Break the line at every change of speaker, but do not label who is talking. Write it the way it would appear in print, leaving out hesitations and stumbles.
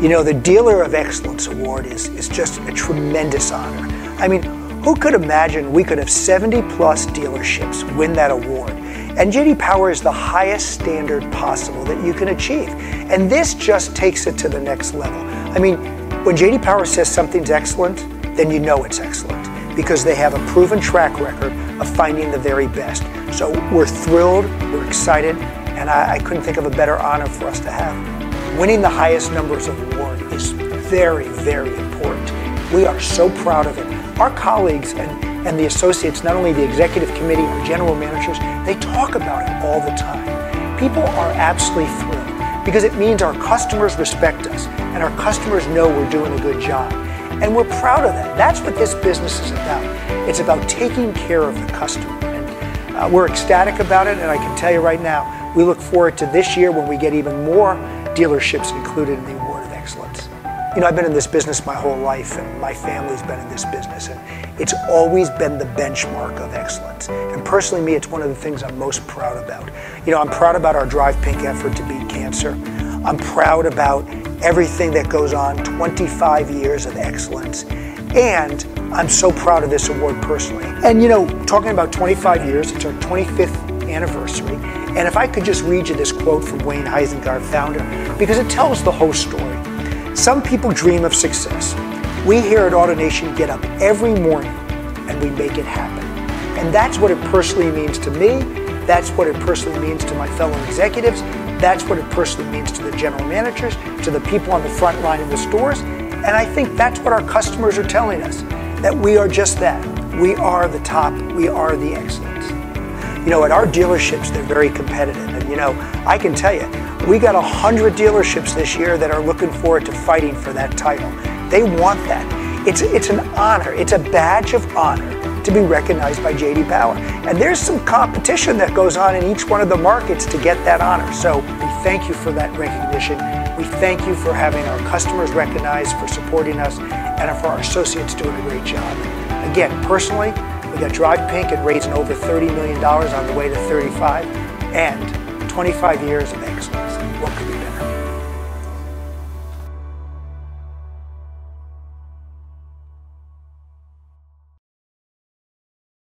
You know, the Dealer of Excellence Award is just a tremendous honor. I mean, who could imagine we could have 70 plus dealerships win that award? And J.D. Power is the highest standard possible that you can achieve. And this just takes it to the next level. I mean, when J.D. Power says something's excellent, then you know it's excellent because they have a proven track record of finding the very best. So we're thrilled, we're excited, and I couldn't think of a better honor for us to have. Winning the highest numbers of award is very, very important. We are so proud of it. Our colleagues and the associates, not only the executive committee, our general managers, they talk about it all the time. People are absolutely thrilled because it means our customers respect us and our customers know we're doing a good job. And we're proud of that. That's what this business is about. It's about taking care of the customer. And we're ecstatic about it, and I can tell you right now, we look forward to this year when we get even more dealerships included in the Award of Excellence. You know, I've been in this business my whole life, and my family's been in this business, and it's always been the benchmark of excellence. And personally, me, it's one of the things I'm most proud about. You know, I'm proud about our Drive Pink effort to beat cancer. I'm proud about everything that goes on, 25 years of excellence. And I'm so proud of this award personally. And you know, talking about 25 years, it's our 25th anniversary. And if I could just read you this quote from Wayne Huizenga, founder, because it tells the whole story. Some people dream of success. We here at AutoNation get up every morning and we make it happen. And that's what it personally means to me. That's what it personally means to my fellow executives. That's what it personally means to the general managers, to the people on the front line in the stores. And I think that's what our customers are telling us, that we are just that. We are the top. We are the excellence. You know, at our dealerships, they're very competitive. And you know, I can tell you, we got 100 dealerships this year that are looking forward to fighting for that title. They want that. It's an honor. It's a badge of honor to be recognized by J.D. Power. And there's some competition that goes on in each one of the markets to get that honor. So we thank you for that recognition. We thank you for having our customers recognized, for supporting us, and for our associates doing a great job. Again, personally, we got Drive Pink and raising over $30 million on the way to 35, and 25 years of excellence. What could we